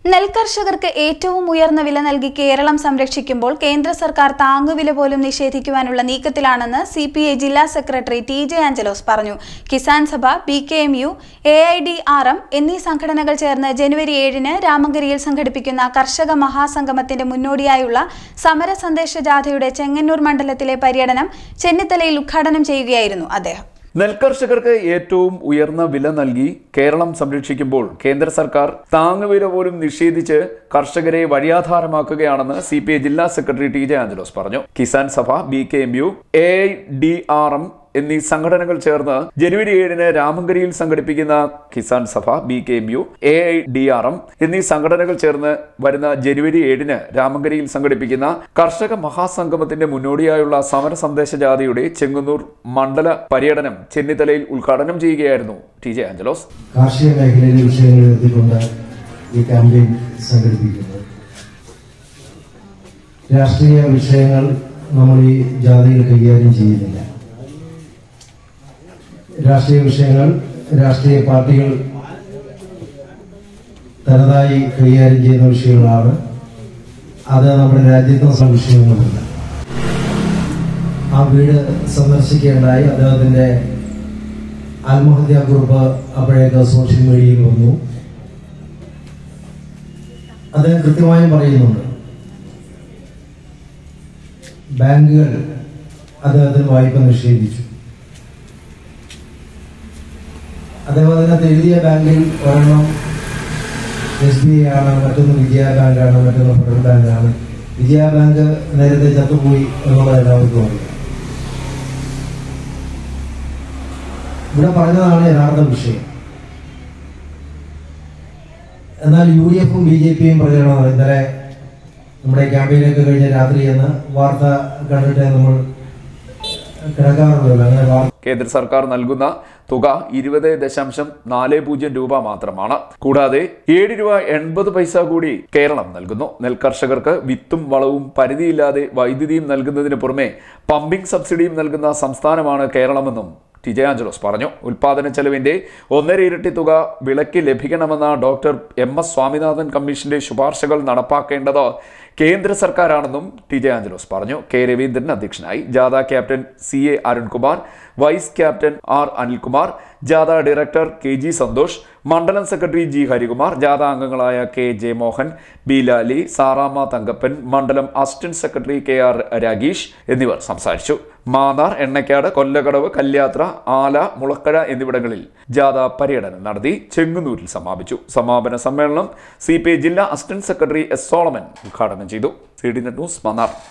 നെൽകർഷകർക്ക് ഏറ്റവും ഉയർന്ന വില നൽകി കേരളം സംരക്ഷിക്കുമ്പോൾ കേന്ദ്ര സർക്കാർ താങ്ങുവില പോലും നിഷേധിക്കുവാനുള്ള നീക്കത്തിലാണെന്ന് സിപിഐ ജില്ലാ സെക്രട്ടറി ടി.ജെ. ആഞ്ചലോസ് പറഞ്ഞു. കിസാൻ സഭ, ബി.കെ.എം.യു, എ.ഐ.ഡി.ആർ.എം എന്നീ സംഘടനകൾ ചേർന്ന് ജനുവരി 7-ന് രാമങ്കരിയിൽ സംഘടിപ്പിക്കുന്ന കർഷക മഹാസംഗമത്തിന്റെ മുന്നോടിയായുള്ള സമര സന്ദേശ ജാഥയുടെ ചെങ്ങന്നൂർ മണ്ഡലത്തിലെ പര്യടനം ചെന്നിത്തലയിൽ ഉദ്ഘാടനം ചെയ്യുകയായിരുന്നു അദ്ദേഹം. നെൽകർഷകർക്ക് ഏറ്റവും ഉയർന്ന വില നൽകി കേരളം സംരക്ഷിക്കുമ്പോൾ കേന്ദ്ര സർക്കാർ താങ്ങുവില പോലും നിഷേധിച്ച് കർഷകരെ വഴിയാധാരമാക്കുകയാണെന്ന് സിപിഐ ജില്ലാ സെക്രട്ടറി ടി.ജെ. ആഞ്ചലോസ് പറഞ്ഞു. കിസാൻ സഭ, ബി.കെ.എം.യു, എ.ഐ.ഡി.ആർ.എം എന്നീ സംഘടനകൾ ചേർന്ന് ജനുവരി 7-ന് രാമങ്കരിയിൽ സംഘടിപ്പിക്കുന്ന കിസാൻ സഭ, ബി.കെ.എം.യു, എ.ഐ.ഡി.ആർ.എം എന്നീ സംഘടനകൾ ചേർന്ന് വരുന്ന ജനുവരി 7-ന് രാമങ്കരിയിൽ സംഘടിപ്പിക്കുന്ന കർഷക മഹാസംഗമത്തിന്റെ മുന്നോടിയായുള്ള സമര സന്ദേശ ജാഥയുടെ ചെങ്ങന്നൂർ മണ്ഡല പര്യടനം ചെന്നിത്തലയിൽ ഉദ്ഘാടനം ചെയ്യുകയായിരുന്നു ടി.ജെ. ആഞ്ചലോസ്. കാർഷിക മേഖലയിലെ വിഷയങ്ങൾ എടുത്തുകൊണ്ട് ഈ ക്യാമ്പയിൻ സംഘടിപ്പിക്കുന്നത്. രാഷ്ട്രീയ വിഷയങ്ങൾ നമ്മൾ ഈ ജാഥയിൽ കൈകാര്യം ചെയ്യുന്നില്ല. രാഷ്ട്രീയ വിഷയങ്ങൾ രാഷ്ട്രീയ പാർട്ടികൾ തനതായി കൈകാര്യം ചെയ്യുന്ന വിഷയങ്ങളാണ്. അത് നമ്മുടെ രാജ്യത്തെ വിഷയങ്ങളുമില്ല. ആ വീട് സന്ദർശിക്കേണ്ടായി. അദ്ദേഹത്തിന്റെ ആത്മഹത്യാ കുറിപ്പ് അപ്പോഴേക്ക് സോഷ്യൽ മീഡിയയിൽ വന്നു. അദ്ദേഹം കൃത്യമായും പറയുന്നുണ്ട്, ബാങ്കുകൾ അദ്ദേഹത്തിന് വായ്പ നിഷേധിച്ചു. അദ്ദേഹം അതിനകത്ത് എഴുതിയ ബാങ്കിൽ ഒരെണ്ണം SBI ആണ്, മറ്റൊന്ന് വിജയ ബാങ്കാണ്, മറ്റൊന്ന് ഫെഡറൽ ബാങ്കാണ്. വിജയ ബാങ്ക് നേരത്തെ ചത്തുപോയി എന്നുള്ളത് എല്ലാവർക്കും അറിയാം. ഇവിടെ പറഞ്ഞതാണ് യഥാർത്ഥ വിഷയം. എന്നാൽ UDF-ഉം BJP-യും പ്രചരണം ഇന്നലെ നമ്മുടെ ക്യാമ്പയിനൊക്കെ കഴിഞ്ഞ രാത്രി എന്ന് വാർത്ത കണ്ടിട്ട് നമ്മൾ കിടക്കാറുണ്ടല്ലോ. അങ്ങനെ കേന്ദ്ര സർക്കാർ നൽകുന്ന തുക 20.40 രൂപ മാത്രമാണ്. കൂടാതെ 7 രൂപ 80 പൈസ കൂടി കേരളം നൽകുന്നു. നെൽകർഷകർക്ക് വിത്തും വളവും പരിധിയില്ലാതെ വൈദ്യുതിയും നൽകുന്നതിന് പുറമെ പമ്പിംഗ് സബ്സിഡിയും നൽകുന്ന സംസ്ഥാനമാണ് കേരളമെന്നും ടി.ജെ. ആഞ്ചലോസ് പറഞ്ഞു. ഉൽപാദന ചെലവിന്റെ 1.5 ഇരട്ടി തുക വിളയ്ക്ക് ലഭിക്കണമെന്ന ഡോക്ടർ M.S. സ്വാമിനാഥൻ കമ്മീഷന്റെ ശുപാർശകൾ നടപ്പാക്കേണ്ടത് കേന്ദ്ര സർക്കാരാണെന്നും ടി.ജെ. ആഞ്ചലോസ് പറഞ്ഞു. കെ. രവീന്ദ്രൻ അധ്യക്ഷനായി. ജാഥ captain C.A. Arunkumar, vice captain R. Anilkumar, ജാഥ ഡയറക്ടർ K.G. സന്തോഷ്, മണ്ഡലം സെക്രട്ടറി G. ഹരികുമാർ, ജാഥ അംഗങ്ങളായ K.J. മോഹൻ, B. ലാലി, സാറാമ്മ തങ്കപ്പൻ, മണ്ഡലം അസിസ്റ്റന്റ് സെക്രട്ടറി K.R. രാഗീഷ് എന്നിവർ സംസാരിച്ചു. മാന്നാർ, എണ്ണക്കാട്, കൊല്ലകടവ്, കല്യാത്ര, ആല, മുളക്കഴ എന്നിവിടങ്ങളിൽ ജാഥ പര്യടനം നടത്തി ചെങ്ങന്നൂരിൽ സമാപിച്ചു. സമാപന സമ്മേളനം CPI ജില്ലാ അസിസ്റ്റന്റ് സെക്രട്ടറി S. സോളമൻ ഉദ്ഘാടനം ചെയ്തു. CDNet news, Mannar.